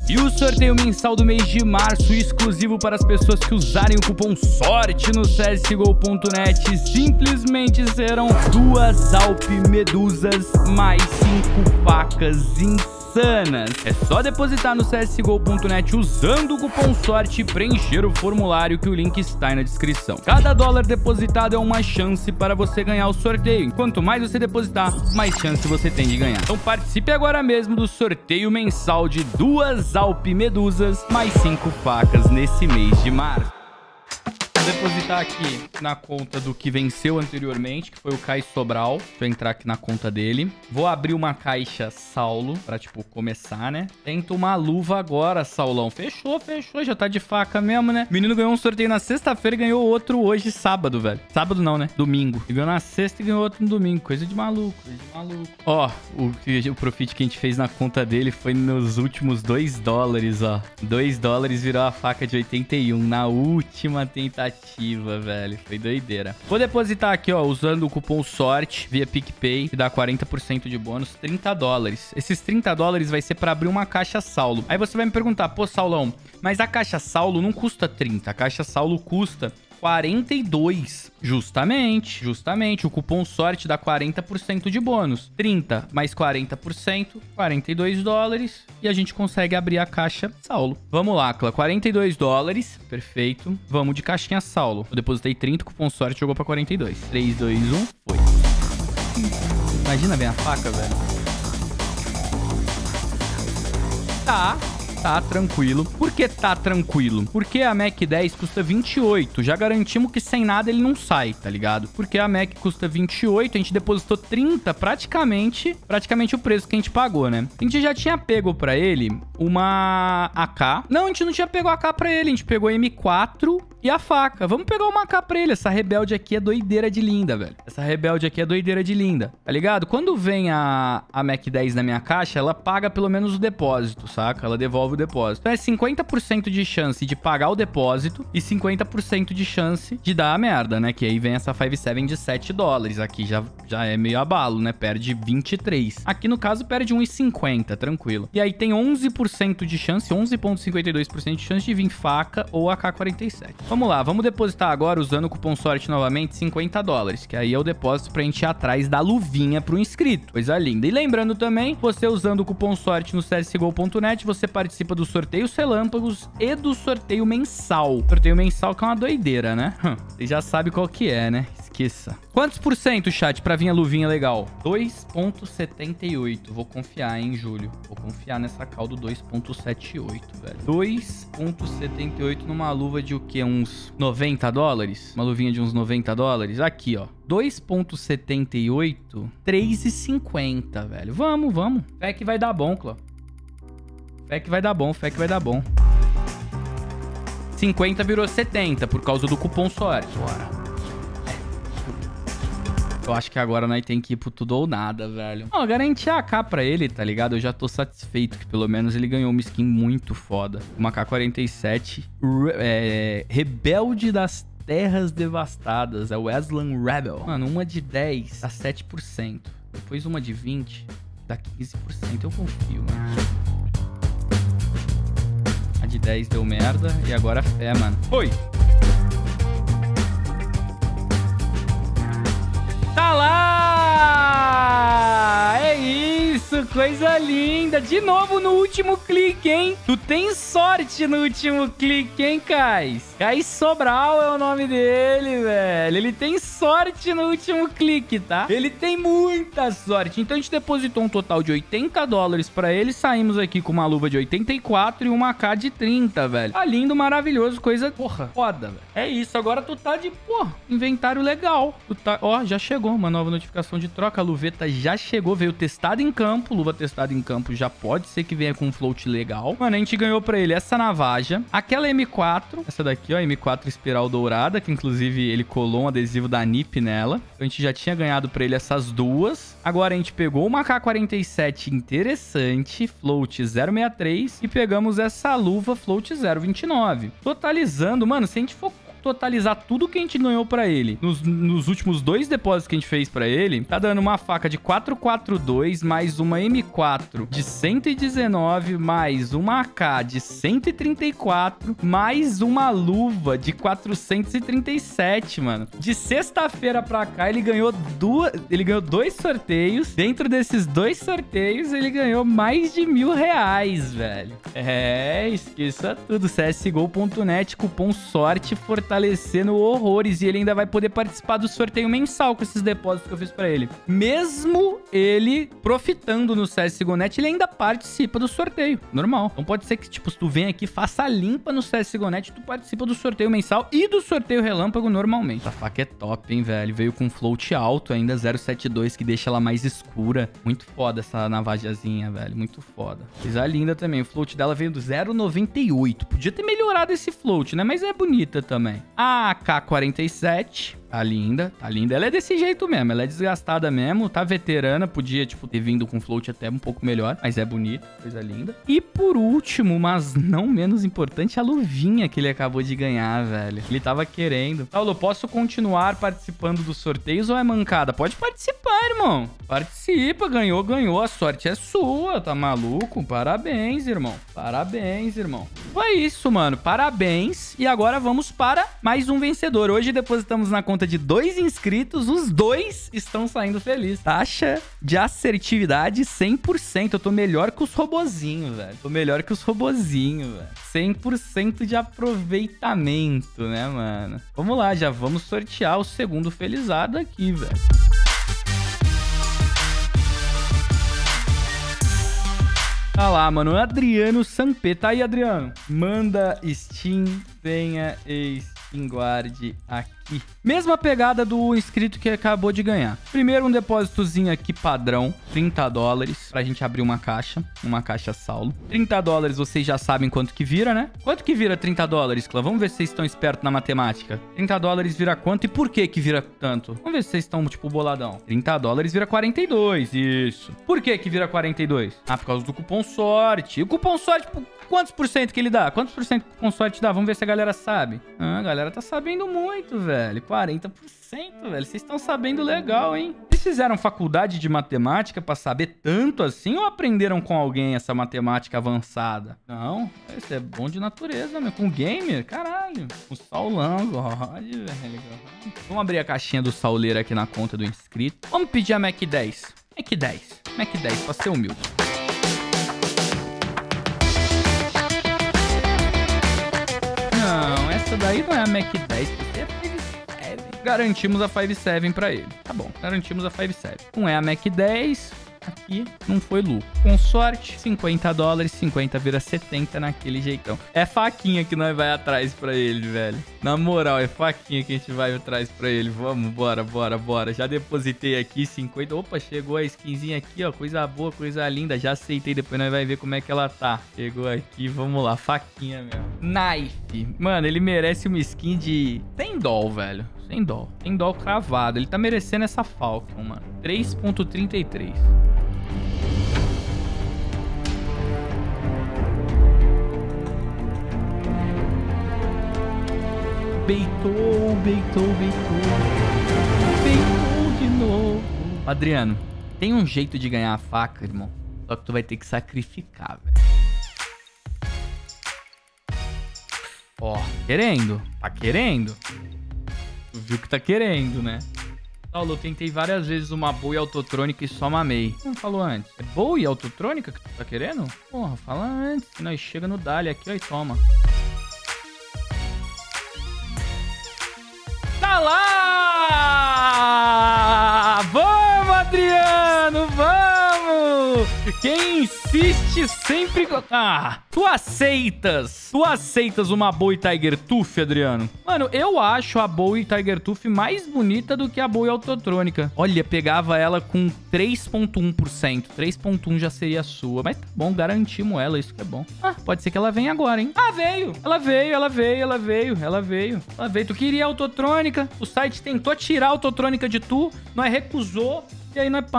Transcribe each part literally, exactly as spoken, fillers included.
E o sorteio mensal do mês de março, exclusivo para as pessoas que usarem o cupom SORTE no C S G O ponto net, simplesmente serão duas Alp Medusas mais cinco facas insanas. É só depositar no C S G O ponto net usando o cupom SORTE e preencher o formulário que o link está aí na descrição. Cada dólar depositado é uma chance para você ganhar o sorteio. Quanto mais você depositar, mais chance você tem de ganhar. Então participe agora mesmo do sorteio mensal de duas Alp Medusas mais cinco facas nesse mês de março. Vou depositar aqui na conta do que venceu anteriormente, que foi o Caio Sobral. Deixa eu entrar aqui na conta dele. Vou abrir uma caixa Saulo pra, tipo, começar, né? Tenta uma luva agora, Saulão. Fechou, fechou. Já tá de faca mesmo, né? O menino ganhou um sorteio na sexta-feira e ganhou outro hoje, sábado, velho. Sábado não, né? Domingo. Ele ganhou na sexta e ganhou outro no domingo. Coisa de maluco, coisa de maluco. Ó, o, o profit que a gente fez na conta dele foi nos últimos dois dólares, ó. dois dólares virou a faca de oitenta e um na última tentativa. Ativa, velho. Foi doideira. Vou depositar aqui, ó, usando o cupom SORTE via PicPay, que dá quarenta por cento de bônus, trinta dólares. Esses trinta dólares vai ser pra abrir uma caixa Saulo. Aí você vai me perguntar, pô, Saulão, mas a caixa Saulo não custa trinta, a caixa Saulo custa quarenta e dois. Justamente, justamente. O cupom SORTE dá quarenta por cento de bônus. trinta mais quarenta por cento, quarenta e dois dólares. E a gente consegue abrir a caixa Saulo. Vamos lá, Clã. quarenta e dois dólares. Perfeito. Vamos de caixinha Saulo. Eu depositei trinta, o cupom SORTE jogou pra quarenta e dois. três, dois, um, foi. Imagina bem a faca, velho. Tá. Tá tranquilo. Por que tá tranquilo? Porque a Mac dez custa vinte e oito. Já garantimos que sem nada ele não sai, tá ligado? Porque a Mac custa vinte e oito, a gente depositou trinta, praticamente, praticamente o preço que a gente pagou, né? A gente já tinha pego pra ele uma A K. Não, a gente não tinha pego a A K pra ele, a gente pegou a M quatro e a faca. Vamos pegar uma A K pra ele. Essa rebelde aqui é doideira de linda, velho. Essa rebelde aqui é doideira de linda, tá ligado? Quando vem a, a Mac dez na minha caixa, ela paga pelo menos o depósito, saca? Ela devolve o depósito. Então é cinquenta por cento de chance de pagar o depósito e cinquenta por cento de chance de dar a merda, né? Que aí vem essa cinco sete de sete dólares. Aqui já, já é meio abalo, né? Perde vinte e três. Aqui no caso perde um e cinquenta, tranquilo. E aí tem onze por cento de chance, onze vírgula cinquenta e dois por cento de chance de vir faca ou A K quarenta e sete. Vamos lá, vamos depositar agora usando o cupom SORTE novamente cinquenta dólares, que aí é o depósito pra gente ir atrás da luvinha pro inscrito. Coisa linda. E lembrando também, você usando o cupom SORTE no C S G O ponto net, você participa do sorteios relâmpagos e do sorteio mensal. Sorteio mensal que é uma doideira, né? Você já sabe qual que é, né? Esqueça. Quantos por cento, chat, pra vir a luvinha legal? dois vírgula setenta e oito. Vou confiar, hein, Júlio? Vou confiar nessa caldo dois vírgula setenta e oito, velho. dois vírgula setenta e oito numa luva de o quê? Uns noventa dólares? Uma luvinha de uns noventa dólares? Aqui, ó. dois vírgula setenta e oito. três reais e cinquenta, velho. Vamos, vamos. Fé que vai dar bom, Cló. Fé que vai dar bom, fé que vai dar bom. cinquenta virou setenta por causa do cupom SORTE. Bora. Eu acho que agora nós tem que ir pro tudo ou nada, velho. Ó, garantir a A K pra ele, tá ligado? Eu já tô satisfeito que pelo menos ele ganhou uma skin muito foda. Uma A K quarenta e sete. É, Rebelde das Terras Devastadas. É o Aslan Rebel. Mano, uma de dez dá sete por cento. Depois uma de vinte dá quinze por cento. Eu confio, mano. A de dez deu merda. E agora fé, mano. Oi! Tá lá! É isso, coisa linda. De novo no último clique, hein? Tu tem sorte no último clique, hein, Cais? Cais Sobral é o nome dele, velho. Ele tem sorte no último clique, tá? Ele tem muita sorte. Então a gente depositou um total de oitenta dólares pra ele. Saímos aqui com uma luva de oitenta e quatro e uma A K de trinta, velho. Tá lindo, maravilhoso, coisa, porra, foda, velho. É isso, agora tu tá de, pô, inventário legal. Tu tá, ó, já chegou uma nova notificação de troca. A luveta já chegou, veio testada em campo. Luva testada em campo já pode ser que venha com um float legal. Mano, a gente ganhou pra ele essa navaja, aquela M quatro, essa daqui, ó, M quatro espiral dourada, que inclusive ele colou um adesivo da N I P nela. Então a gente já tinha ganhado pra ele essas duas. Agora a gente pegou uma A K quarenta e sete interessante, float zero sessenta e três, e pegamos essa luva float zero vinte e nove. Totalizando, mano, se a gente for totalizar tudo que a gente ganhou pra ele nos, nos últimos dois depósitos que a gente fez pra ele, tá dando uma faca de quatrocentos e quarenta e dois, mais uma M quatro de cento e dezenove, mais uma A K de cento e trinta e quatro, mais uma luva de quatrocentos e trinta e sete, mano. De sexta-feira pra cá, ele ganhou duas, ele ganhou dois sorteios. Dentro desses dois sorteios, ele ganhou mais de mil reais, velho. É, esqueça tudo. C S G O ponto net, cupom sorte, fortalecendo horrores. E ele ainda vai poder participar do sorteio mensal com esses depósitos que eu fiz pra ele. Mesmo ele profitando no C S G O ponto net, ele ainda participa do sorteio. Normal. Então pode ser que, tipo, se tu vem aqui, faça limpa no C S G O ponto net, tu participa do sorteio mensal e do sorteio relâmpago normalmente. Essa faca é top, hein, velho? Veio com float alto ainda, zero setenta e dois, que deixa ela mais escura. Muito foda essa navajazinha, velho. Muito foda. Coisa linda também. O float dela veio do zero noventa e oito. Podia ter melhorado esse float, né? Mas é bonita também. A A K quarenta e sete. Tá linda, tá linda. Ela é desse jeito mesmo, ela é desgastada mesmo, tá veterana, podia, tipo, ter vindo com float até um pouco melhor, mas é bonita, coisa linda. E por último, mas não menos importante, a luvinha que ele acabou de ganhar, velho. Ele tava querendo. Paulo, posso continuar participando dos sorteios ou é mancada? Pode participar, irmão. Participa, ganhou, ganhou, a sorte é sua, tá maluco? Parabéns, irmão. Parabéns, irmão. Foi isso, mano, parabéns. E agora vamos para mais um vencedor. Hoje depositamos na conta de dois inscritos, os dois estão saindo felizes. Taxa de assertividade cem por cento. Eu tô melhor que os robozinhos, velho. Tô melhor que os robozinhos, velho. cem por cento de aproveitamento, né, mano? Vamos lá, já vamos sortear o segundo felizardo aqui, velho. Tá lá, mano. Adriano Sampê. Tá aí, Adriano. Manda Steam, tenha Steam Guard aqui. Mesma pegada do inscrito que acabou de ganhar. Primeiro um depósitozinho aqui padrão, trinta dólares, pra gente abrir uma caixa, uma caixa Saulo. trinta dólares, vocês já sabem quanto que vira, né? Quanto que vira trinta dólares, Clã? Vamos ver se vocês estão espertos na matemática. trinta dólares vira quanto e por que que vira tanto? Vamos ver se vocês estão, tipo, boladão. trinta dólares vira quarenta e dois, isso. Por que que vira quarenta e dois? Ah, por causa do cupom sorte. O cupom sorte, quantos por cento que ele dá? Quantos por cento que o cupom sorte dá? Vamos ver se a galera sabe. Ah, a galera tá sabendo muito, velho. quarenta por cento, velho. Vocês estão sabendo legal, hein? Vocês fizeram faculdade de matemática pra saber tanto assim ou aprenderam com alguém essa matemática avançada? Não, isso é bom de natureza, meu. Com gamer? Caralho. Com Saulão, God, velho. Vamos abrir a caixinha do Sauleiro aqui na conta do inscrito. Vamos pedir a Mac dez. Mac dez. Mac dez, pra ser humilde. Não, essa daí não é a Mac dez, porque é five seven. Garantimos a five seven pra ele. Tá bom, garantimos a five seven. Não é a Mac dez, aqui não foi lucro. Com sorte, cinquenta dólares, cinquenta vira setenta naquele jeitão. É faquinha que nós vai atrás pra ele, velho. Na moral, é faquinha que a gente vai atrás pra ele. Vamos, bora, bora, bora. Já depositei aqui cinquenta. Opa, chegou a skinzinha aqui, ó. Coisa boa, coisa linda. Já aceitei, depois nós vai ver como é que ela tá. Chegou aqui, vamos lá. Faquinha mesmo. Knife. Mano, ele merece uma skin de cem doll, velho. Sem dó. Sem dó cravado. Ele tá merecendo essa Falcon, mano. três ponto trinta e três. Beitou, beitou, beitou. Beitou de novo. Adriano, tem um jeito de ganhar a faca, irmão. Só que tu vai ter que sacrificar, velho. Ó, querendo. Tá querendo? Tu viu que tá querendo, né? Saulo, eu tentei várias vezes uma boa e autotrônica e só mamei. Não falou antes. É boa e autotrônica que tu tá querendo? Porra, fala antes. Que nós chega no Dali aqui, ó, e toma. Tá lá! Vamos, Adriano! Vamos! Quem insiste sempre... Ah, tu aceitas. Tu aceitas uma Bowie Tiger Tooth, Adriano? Mano, eu acho a Bowie Tiger Tooth mais bonita do que a Bowie Autotrônica. Olha, pegava ela com três ponto um por cento. três ponto um já seria sua. Mas tá bom, garantimos ela, isso que é bom. Ah, pode ser que ela venha agora, hein? Ah, veio! Ela veio, ela veio, ela veio, ela veio. Ela veio. Tu queria Autotrônica, o site tentou tirar a Autotrônica de tu, nós recusou. E aí, nós pá.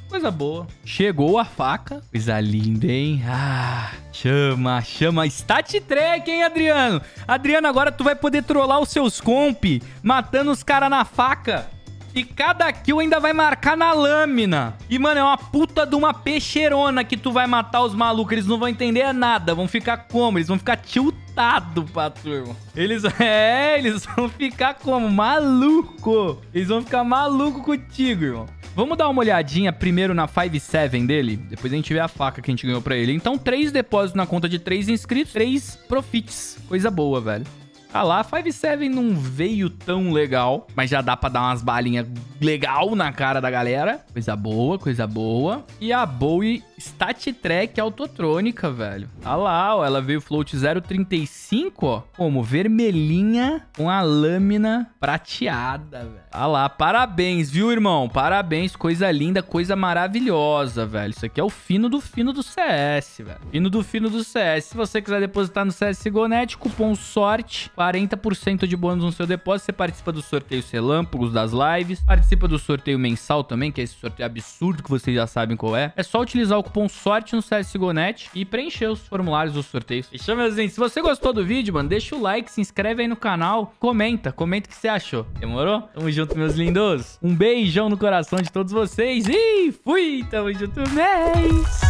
Coisa boa. Chegou a faca. Coisa linda, hein? Ah, chama, chama. Stat track, hein, Adriano? Adriano, agora tu vai poder trollar os seus comp, matando os caras na faca. E cada kill ainda vai marcar na lâmina. E, mano, é uma puta de uma peixeirona que tu vai matar os malucos. Eles não vão entender nada. Vão ficar como? Eles vão ficar tiltados pra turma. Eles... É, eles vão ficar como? Maluco. Eles vão ficar maluco contigo, irmão. Vamos dar uma olhadinha primeiro na cinco sete dele. Depois a gente vê a faca que a gente ganhou pra ele. Então, três depósitos na conta de três inscritos. Três profits. Coisa boa, velho. Ah lá, cinco sete não veio tão legal, mas já dá pra dar umas balinhas legal na cara da galera. Coisa boa, coisa boa. E a Bowie Stat Track autotrônica, velho. Ah lá, ó, ela veio float zero vírgula trinta e cinco, ó, como vermelhinha com a lâmina prateada, velho. Ah lá, parabéns, viu, irmão? Parabéns, coisa linda, coisa maravilhosa, velho. Isso aqui é o fino do fino do C S, velho. Fino do fino do C S. Se você quiser depositar no C S G O ponto net, cupom SORTE, quarenta por cento de bônus no seu depósito. Você participa do sorteio relâmpagos das lives, participa do sorteio mensal também, que é esse sorteio absurdo que vocês já sabem qual é. É só utilizar o cupom SORTE no C S G O ponto net e preencher os formulários dos sorteios. Fechou, meus gente? Se você gostou do vídeo, mano, deixa o like, se inscreve aí no canal, comenta, comenta o que você achou. Demorou? Tamo junto, meus lindos. Um beijão no coração de todos vocês e fui! Tamo junto, mês!